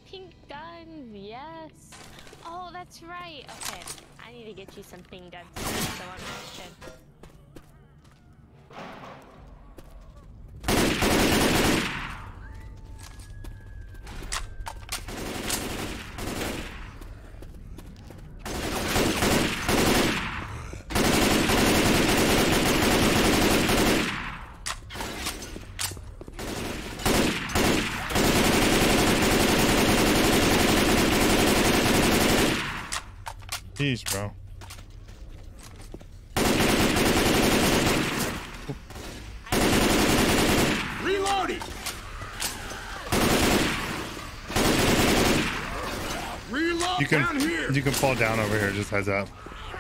pink guns, yes. Oh, that's right. Okay, I need to get you some pink guns. So I'm Christian. Jeez, bro. Reloading. Reload. You can fall down over here. Just heads up.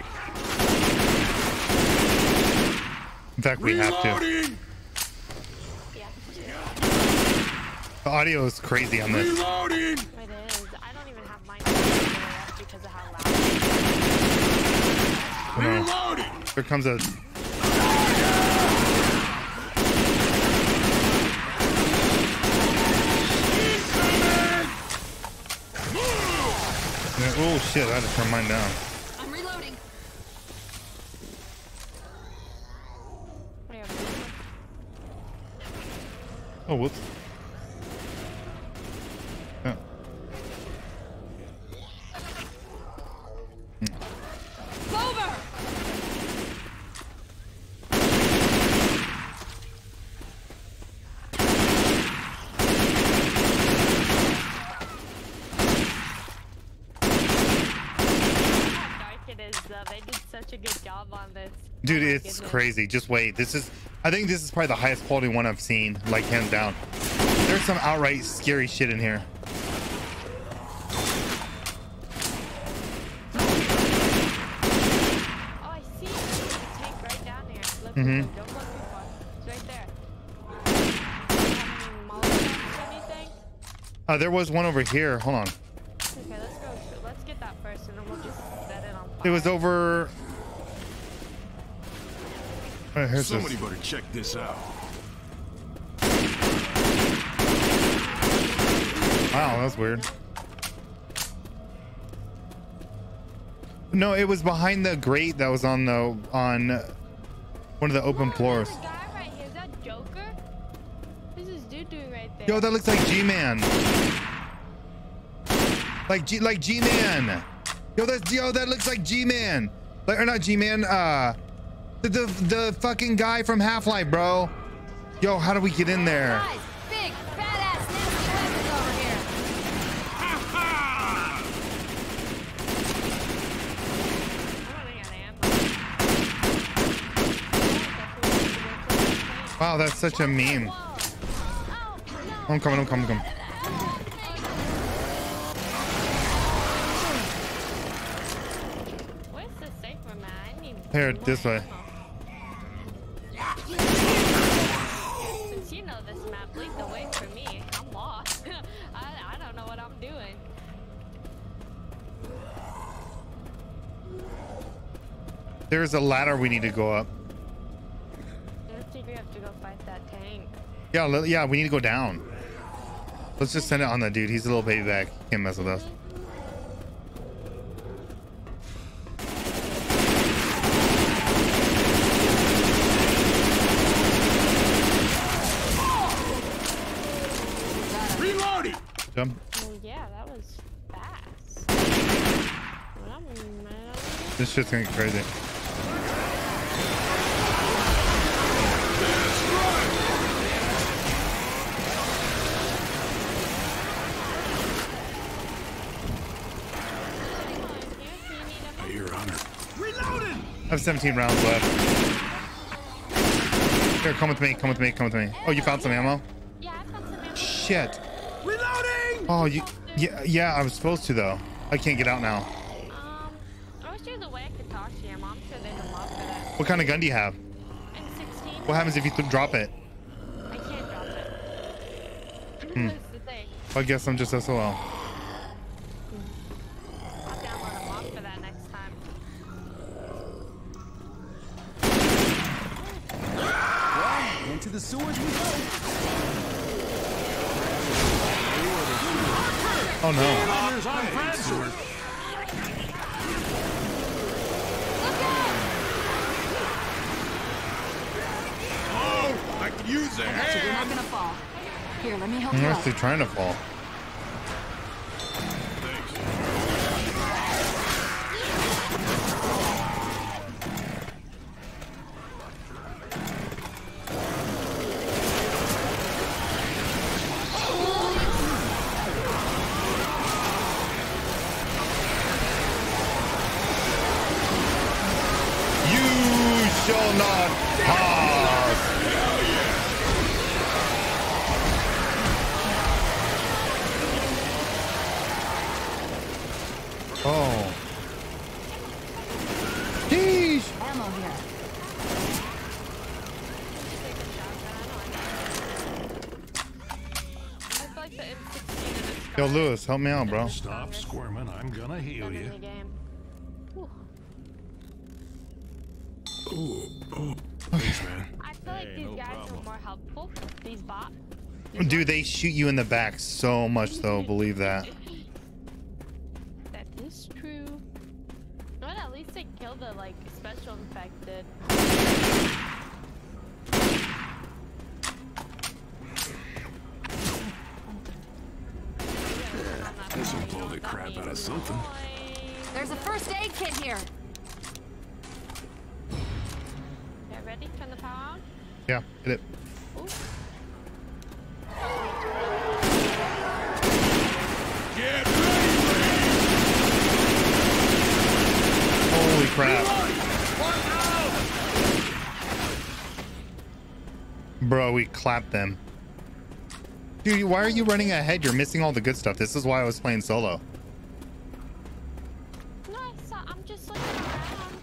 In fact, we have to. Yeah. The audio is crazy on this. Reloading. It is. I don't even have mine because of how loud. Reloading. Here comes a. Oh shit! I had to turn mine down. I'm reloading. Oh whoops. Yeah. Clover. They did such a good job on this. Dude, Oh my it's goodness. crazy. Just wait. I think this is probably the highest quality one I've seen, like hands down. There's some outright scary shit in here. Oh, I see. There's a tank right down here. Look, Mhm. look, don't look too far. It's right there. Do you have any Molotovs or anything? There was one over here. Hold on. Okay, let's go. Let's get that first, and then we'll just set it on fire. It was over. Here's Somebody this. better check this out. Wow, that's weird. No, it was behind the grate that was on one of the open floors. There's a guy right here. Is that Joker? What's this dude doing right there? Yo, that looks like G-Man. Like G-Man. Yo, that looks like G-Man. Like, or not G-Man. The fucking guy from Half-Life, bro. Yo, how do we get in there? Guys, big, badass, nasty weapons over here. Wow, that's such a meme. I'm coming. Where's the safe room at? I need Here, more this way. ammo. Since you know this map, lead the way for me. I'm lost. I don't know what I'm doing. There's a ladder we need to go up. I think we have to go fight that tank. Yeah, we need to go down. Let's just send it on the dude. He's a little baby back. Can't mess with us. Reloading. Jump. Oh yeah, that was fast. Well, This shit's gonna get crazy. Your honor. Reloading. I have 17 rounds left. Here, come with me. Oh, you found some ammo? Yeah, I found some ammo. Shit. Reloading. Oh, yeah, I was supposed to though. I can't get out now. I wish there's a way I could talk to your mom. Sure there's a mod for that. What kind of gun do you have? M16. What happens if you drop it? I can't drop it. Hmm. What's the thing? I guess I'm just SOL. I'll download a mod for that next time. Into the sewers we go. Oh no. Runners on Francis. Oh, I could use a You're hand. not gonna fall. Here, let me help you Unless out. they're trying to fall. You shall not pass. Oh. Sheesh. Ammo here. I feel like the M16 Yo, Lewis, help me out, bro. Stop squirming. I'm gonna heal in you. the game. Whew. Thanks, man. I feel like these guys are more helpful. These bots. Dude, they shoot you in the back so much, though. Believe that. That is true. But at least they killed the like special infected. This will blow the crap out of something. There's a first aid kit here. Get ready? Turn the power on. Yeah, hit it. Ooh. Get ready. Holy crap. Bro, we clapped them. Dude, why are you running ahead? You're missing all the good stuff. This is why I was playing solo. No, I'm just looking around.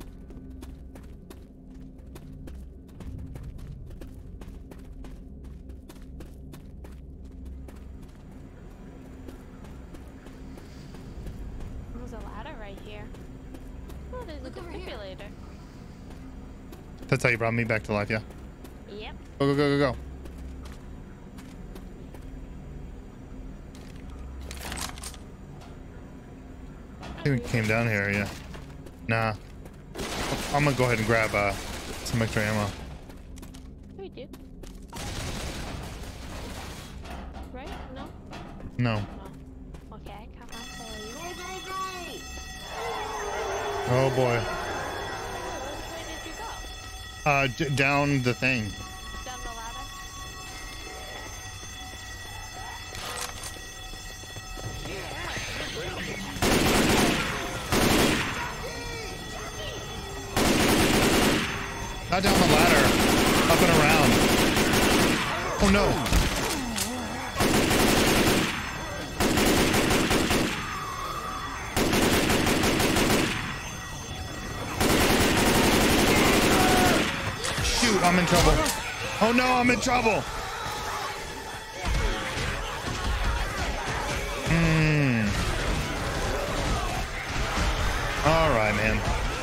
There's a ladder right here. Oh, there's Look a over here. defibrillator. That's how you brought me back to life, yeah? Yep. Go, go, go, go, go. I think we came down here, yeah. Nah. I'm gonna go ahead and grab some extra ammo. We do. Right? No? No. No. Okay, come on, follow you. Oh boy. Where did you go? Down the thing. Down the ladder? Not down the ladder. Up and around. Oh no. Shoot, I'm in trouble. Oh no, I'm in trouble. All right, man.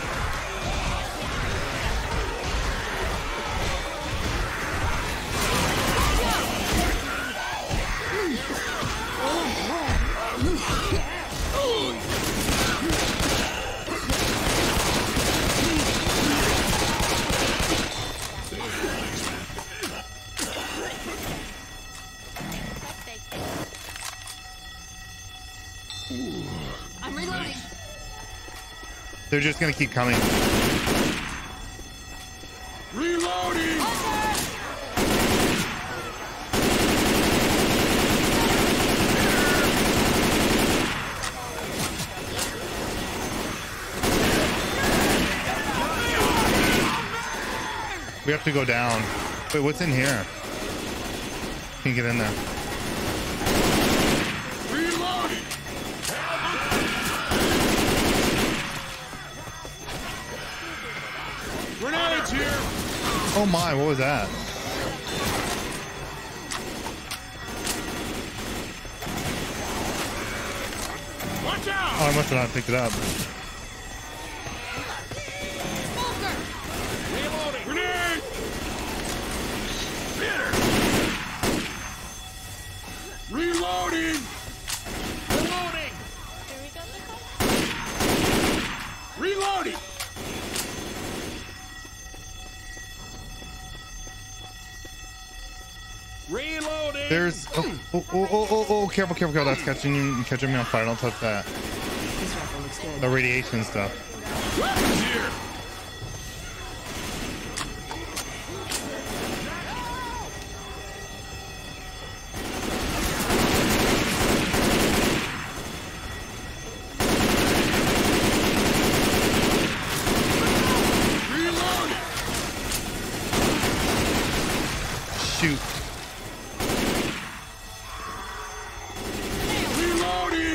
I'm reloading. They're just gonna keep coming. Reloading. We have to go down. Wait, what's in here? Can you get in there? Reloading. Grenades here. Oh my, what was that? Watch out. Oh, I must have not picked it up. Reloading. Grenade. Reloading. There's careful, that's catching me on fire. Don't touch that. This rifle looks good. The radiation stuff. Weapons here. Reloading. Shoot. Reloading.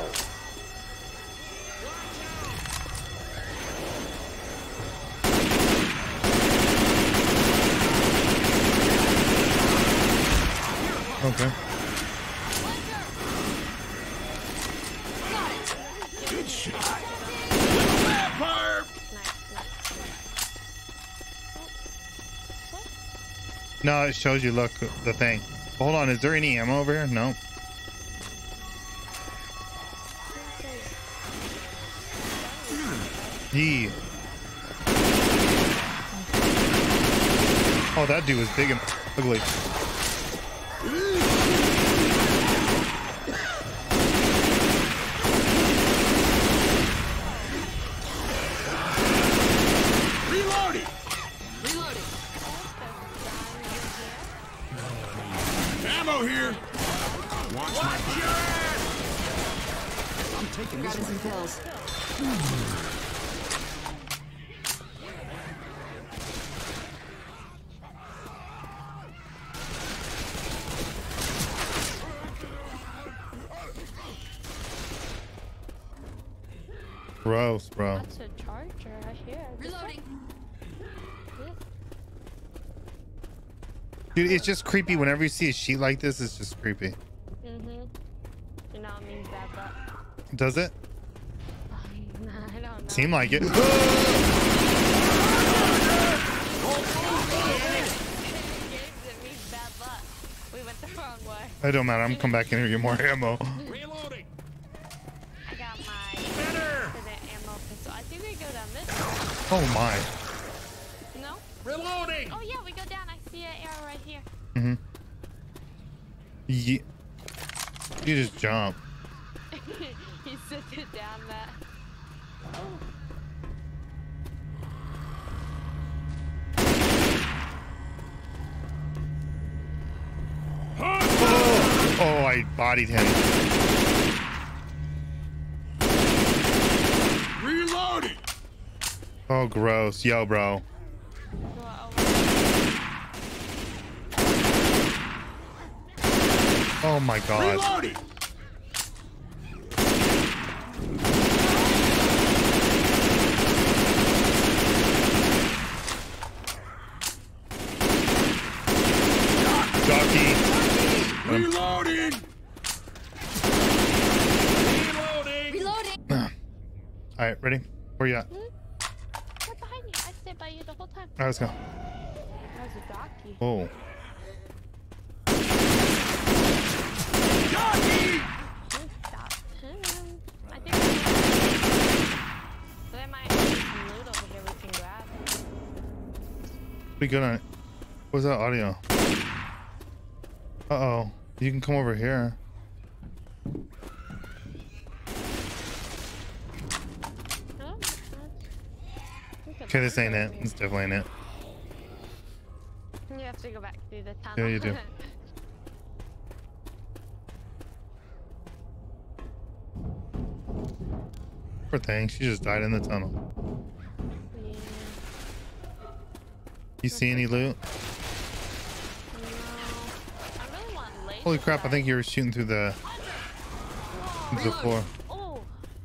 Okay. Good shot. Vampire. No, it shows you. Look, the thing. Hold on. Is there any ammo over here? No. Yee. Oh, that dude was big and ugly. Reloading. Reloading. Ammo here. Watch my back. I'm taking this Grabbing one. some pills. Gross, bro. That's a charger right here. Reloading. Dude, it's just creepy. Whenever you see a sheet like this, it's just creepy. You know what means bad luck. Does it? I don't know. Seem like it. It gives me bad luck. We went the wrong way. It don't matter. I'm gonna come back in here and get more ammo. Reloading. I got my Better. infinite ammo pistol. I think we go down this way. Oh my. No? Reloading. Oh yeah, we go down. I see an arrow right here. Yeah. You just jump. He sits it down that. Oh, I bodied him. Reloading. Oh, gross. Yo, bro. Oh my god. Reloading. Jockey. Reloading. Reloading. Reloading. All right, ready? Where you at? Right behind you. I stayed by you the whole time. All right, let's go. That was a donkey. Oh. Jockey. Stop him. I think there might be some loot over here we can grab. We good on it. What's that audio? Uh-oh. You can come over here. No? Okay, this ain't it. This definitely ain't it. You have to go back through the tunnel. Yeah, you do. Poor thing. She just died in the tunnel. Yeah. You see any loot? No. I really want laser Holy crap, I sight. think you were shooting through the floor. Oh.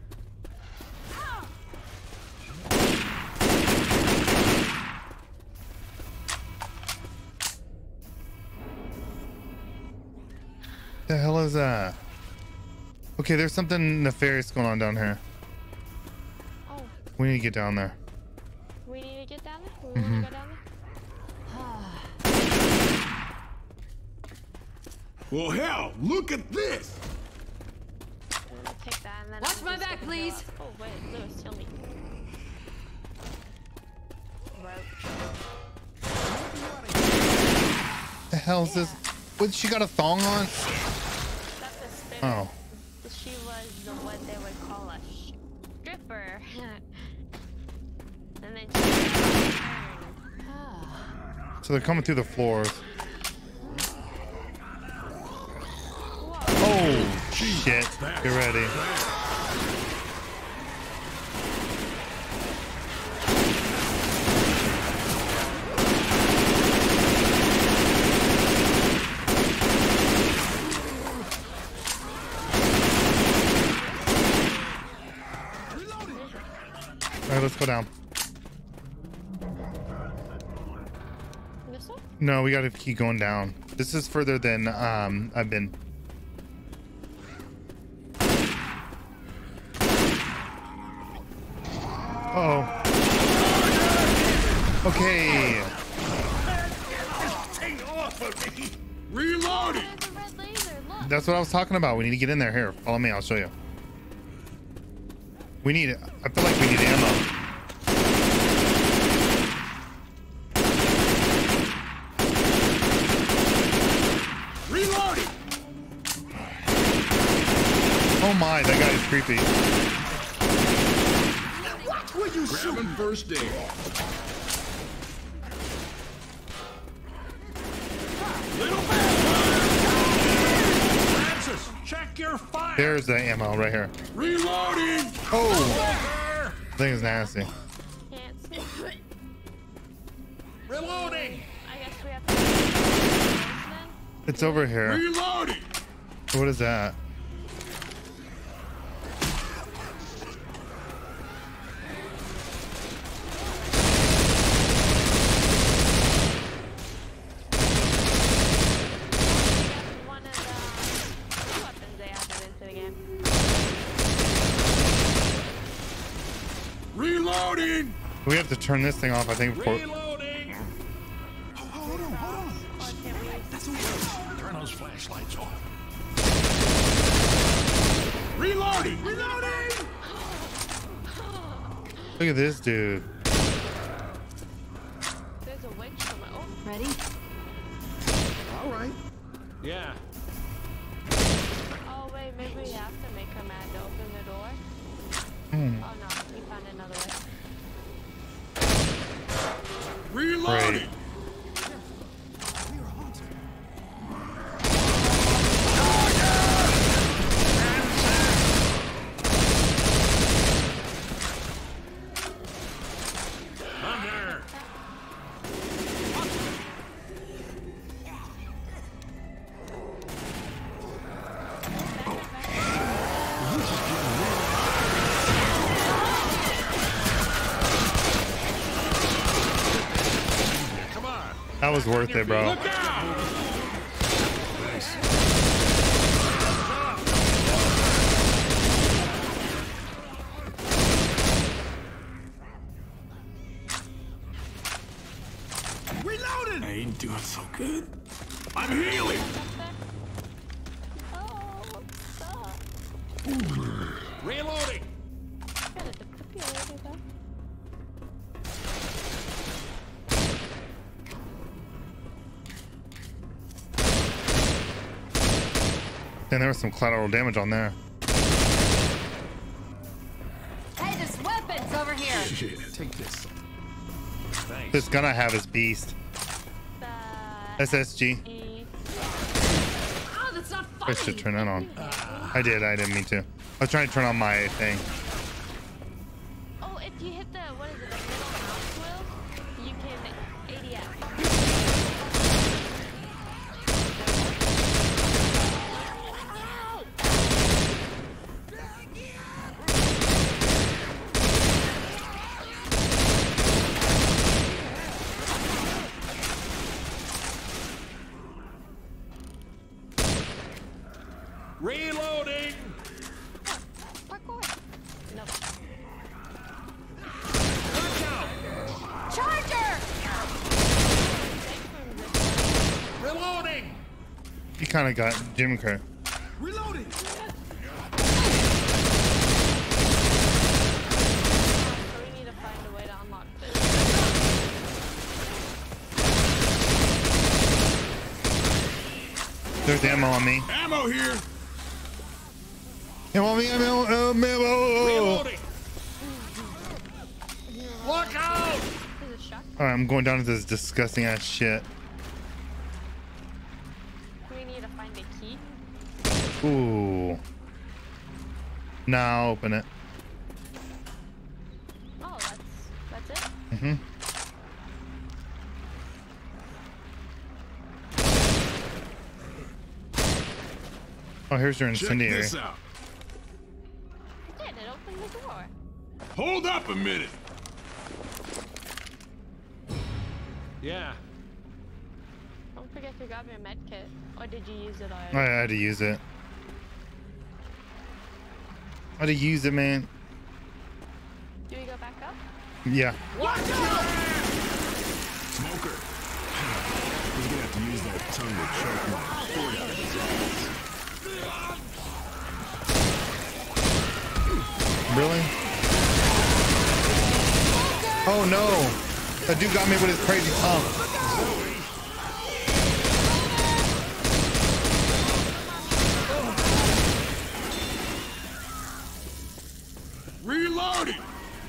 The hell is that? Okay, there's something nefarious going on down here. Oh. We need to get down there. We need to get down there? We want to go down there? Well, hell, look at this. I'm gonna take that and then Watch I'm my just back, gonna please. go up. Oh, wait, Lewis, kill me. Rope. The hell is this? What? She got a thong on? That's a spirit. Oh. She was the what they would call a stripper. And then she So they're coming through the floors. Whoa. Oh shit! Get ready. All right, let's go down. This one? No, we gotta keep going down. This is further than I've been. Uh-oh. Okay. Take off of me. Reloading. There's a red laser. Look. That's what I was talking about. We need to get in there. Here, follow me. I'll show you. We need. I feel like we need ammo. Reloading. Oh my, that guy is creepy. What were you shooting? First aid. Little Francis, check your fire. There's the ammo right here. Reloading. Oh, thing is nasty. Can't see. Reloading. I guess we have to. Then? It's over here. Reloading. What is that? One of the weapons they added into the game. Reloading. We have to turn this thing off, I think. Before... Reloading. Hold on. Or can we? That's okay. Turn those flashlights off. Reloading. Reloading. Look at this dude. There's a witch from it. Oh, Ready? All right. Yeah. oh wait, maybe we have to make her mad to open the door. Hmm. Oh no, we found another way. Reloading. Great. We are haunted. Hunter. Come on. That was worth it, bro. Look out. Reloading. I ain't doing so good. I'm healing. Oh, stop. Reloading. Got a defibrillator though. And there was some collateral damage on there. Hey, there's weapons over here. Shit. Take this. Thanks. This gun I have is beast. The SSG. Oh, that's not I funny. should turn that on. I didn't mean to. I was trying to turn on my thing. Oh, if you hit the what is it, the middle mouse wheel, you can ADS. Reloading. Parkour. No. Watch out. Charger! Reloading. You kind of got Jim Kerr. Reloading. So we need to find a way to unlock this. There's ammo on me. Ammo here. Ammo on me. Ammo. Ammo. Reloading. Look out! There's a shotgun. All right, I'm going down to this disgusting ass shit. Do we need to find a key? Ooh. Now open it. Oh, that's it? Mm-hmm. Oh, here's your Check incendiary. this out. I did. It opened the door. Hold up a minute. Yeah. Don't forget to grab your med kit. Or did you use it already? I had to use it. I had to use it, man. Do we go back up? Yeah. Watch out! Smoker. He's gonna have to use that tongue to choke my foot out of his ass. Really? Oh no! That dude got me with his crazy tongue. Reloading.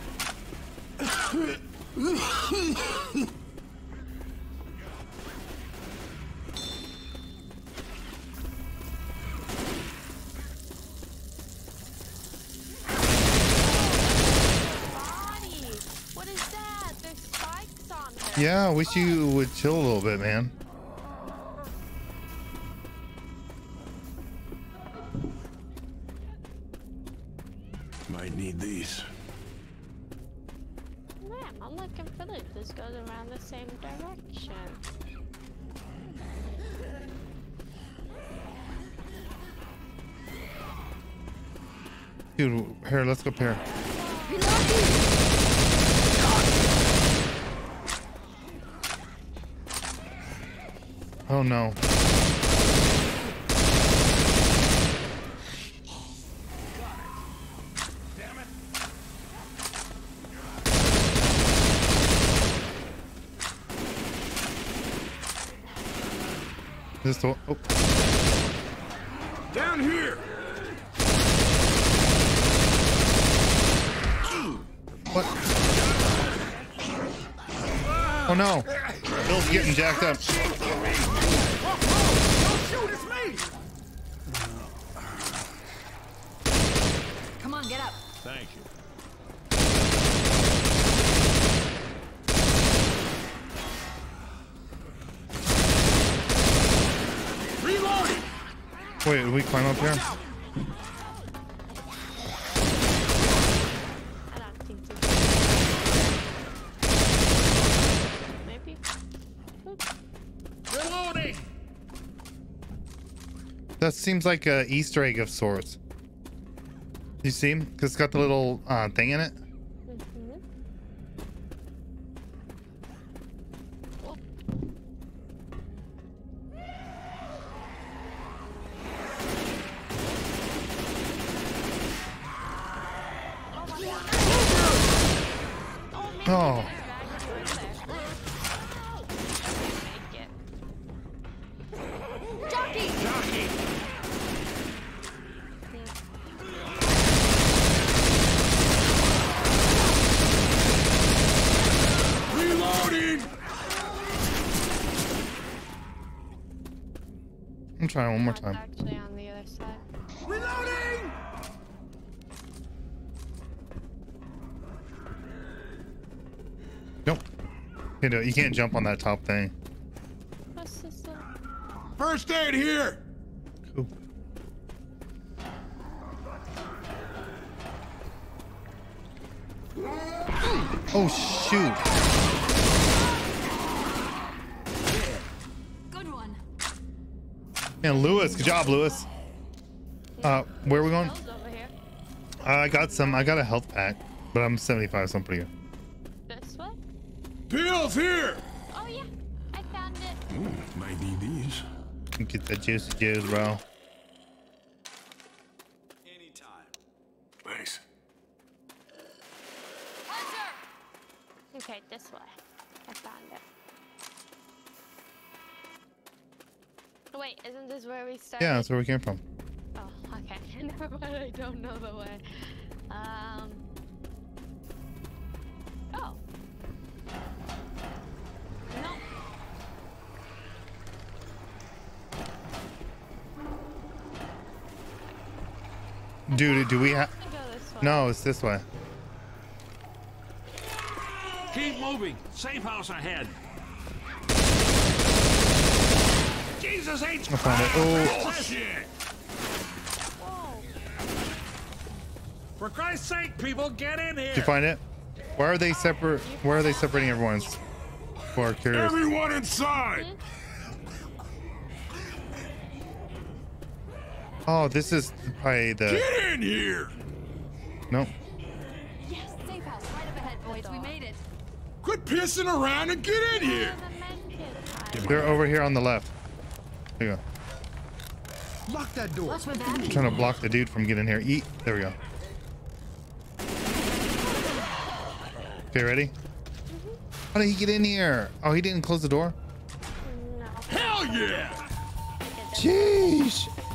Body! What is that? There's spikes on her. Yeah, I wish you would chill a little bit, man. Might need these. Man, I'm looking for this. This goes around the same direction. Dude, here, let's go up here. Oh no. This door. Oh. Down here. What? Oh no. Bill's getting jacked up. Don't shoot, it's me! Come on, get up. Thank you. Reloading. Wait, did we climb up here? I don't think so. Maybe? Oop. Reloading. That seems like a Easter egg of sorts. You see? Because it's got the little thing in it. Mhm. Oh. Make it. Jockey! Jockey. Reloading. I'm trying one more One's time. actually on the other side. Reloading! Nope. You can't jump on that top thing. What's this? First aid here. Cool. Oh shoot. Good one. And Lewis, good job, Lewis. Where are we going? Bill's over here. I got a health pack, but I'm 75, so I'm pretty good. This way? Pills here. Oh yeah, I found it. Might need these. Get that juicy juice, bro. Thanks. Okay, this way. I found it. Wait, isn't this where we started? Yeah, that's where we came from. Oh, okay. Never mind. I don't know the way. Oh. No. Dude, do we have? I go this way. No, it's this way. Keep moving. Safe house ahead. Jesus H. I found it. Oh, Bullshit. Whoa. For Christ's sake, people, get in here. did you find it? Why are they separate? Why are they separating everyone? For curious. Everyone inside! Oh, this is probably the. Get in here! Nope. Yes, safe house right up ahead, boys. We made it. Quit pissing around and get in here! They're over here on the left. There you go. Lock that door. Watch my back. I'm trying to block the dude from getting here. Eat. There we go. Okay, ready? How did he get in here? Oh, he didn't close the door? No. Hell yeah! Jeez.